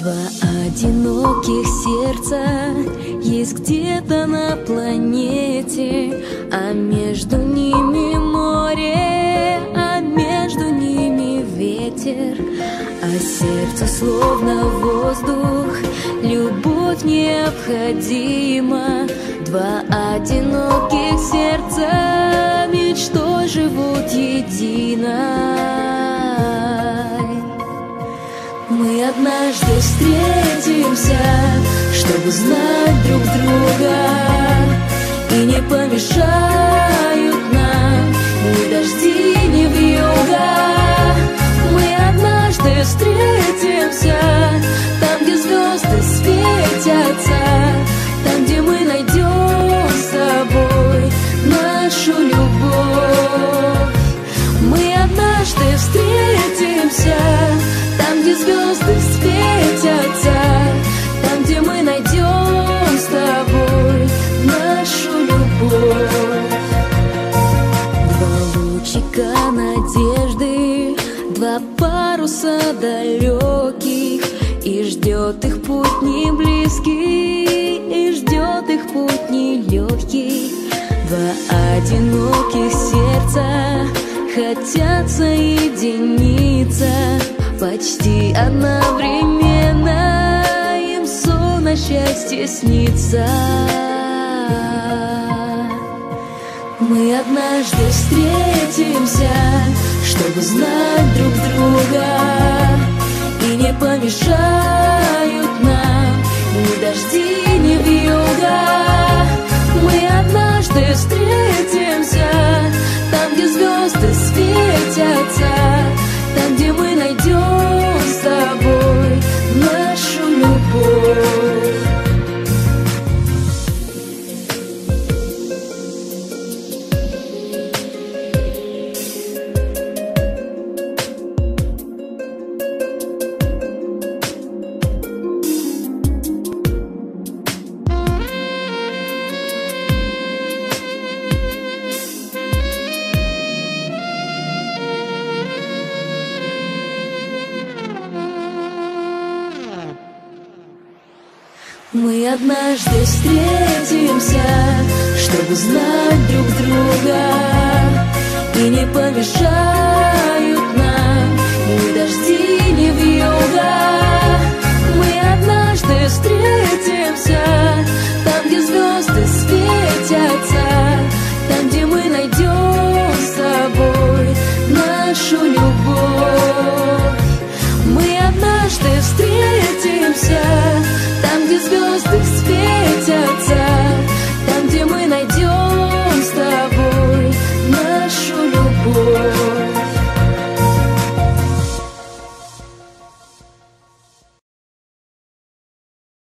Два одиноких сердца есть где-то на планете, а между ними море, а между ними ветер. А сердце словно воздух, любовь необходима. Два одиноких сердца мечтой живут едино. Мы однажды встретимся, чтобы знать друг друга, и не помешают нам ни дожди, ни вьюга. Мы однажды встретимся там, где звезды светятся, там, где мы найдем с тобой нашу любовь. Мы однажды встретимся там, где звезды светятся, там, где мы найдем с тобой нашу любовь. Два лучика надежды, два паруса далеких, и ждет их путь не близкий, и ждет их путь нелегкий. Два одиноких сердца хотят соединиться почти одновременно, им сон о счастье снится. Мы однажды встретимся, чтобы знать друг друга, и не помешают нам ни дожди, ни вьюга. Мы однажды встретимся там, где звезды светятся, там, где мы найдем с тобой нашу любовь. Мы однажды встретимся, чтобы знать друг друга, и не помешают нам ни дожди, ни вьюга. Мы однажды встретимся